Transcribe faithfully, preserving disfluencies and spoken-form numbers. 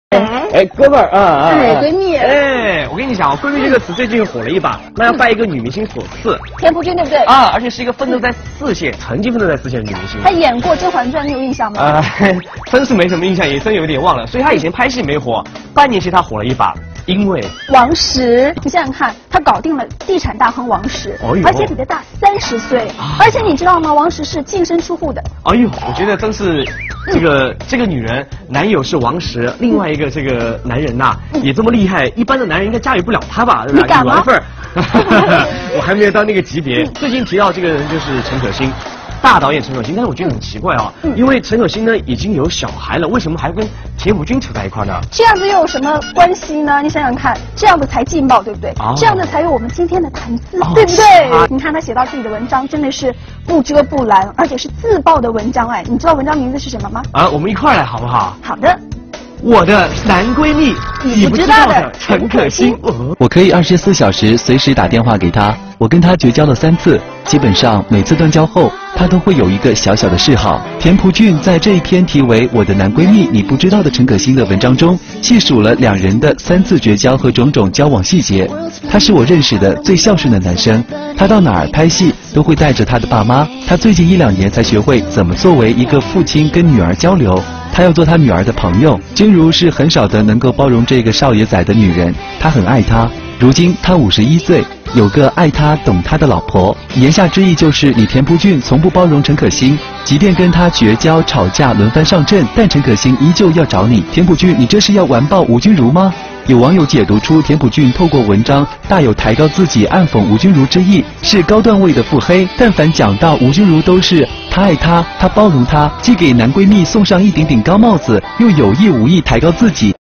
哎，哥们儿啊啊！ 哎，闺蜜。 哎，我跟你讲，闺蜜这个词最近火了一把，那要拜一个女明星所赐， 田馥甄对不对？ 啊，而且是一个奋斗在四线，曾经奋斗在四线的女明星。 她演过《甄嬛传》，你有印象吗？ 啊，真是没什么印象，也真有点忘了。所以她以前拍戏没火，半年前她火了一把。因为王石，你想想看，他搞定了地产大亨王石， 哦、 而且比他大三十岁，啊、而且你知道吗？王石是净身出户的。 哎呦，我觉得真是这个、嗯、这个女人，男友是王石，另外一个这个男人呐、啊嗯、也这么厉害，一般的男人应该驾驭不了他吧？对吧？ 你敢吗？ 我还没有到那个级别。嗯、最近提到这个人就是陈可辛。大导演陈可辛，但是我觉得很奇怪啊，嗯、因为陈可辛呢已经有小孩了，为什么还跟田馥甄扯在一块呢？ 这样子又有什么关系呢？你想想看，这样子才劲爆，对不对？哦、这样子才有我们今天的谈资，哦、对不对？啊、你看他写到自己的文章，真的是不遮不拦，而且是自爆的文章。哎，你知道文章名字是什么吗？ 啊，我们一块来好不好？ 好的。 我的男闺蜜， 你不知道的陈可辛。 我可以二十四小时随时打电话给他。我跟他绝交了三次，基本上每次断交后，他都会有一个小小的嗜好。田馥甄在这一篇题为《我的男闺蜜你不知道的陈可辛》的文章中，细数了两人的三次绝交和种种交往细节。他是我认识的最孝顺的男生，他到哪儿拍戏都会带着他的爸妈。他最近一两年才学会怎么作为一个父亲跟女儿交流。他要做他女儿的朋友，真如是很少的能够包容这个少爷仔的女人，他很爱她。如今他五十一岁，有个爱他懂他的老婆。言下之意就是你田馥甄从不包容陈可辛，即便跟他绝交吵架轮番上阵，但陈可辛依旧要找你。田馥甄，你这是要完爆吴君如吗？有网友解读出田馥甄透过文章大有抬高自己暗讽吴君如之意，是高段位的腹黑。但凡讲到吴君如都是他爱他，他包容他，既给男闺蜜送上一顶顶高帽子，又有意无意抬高自己。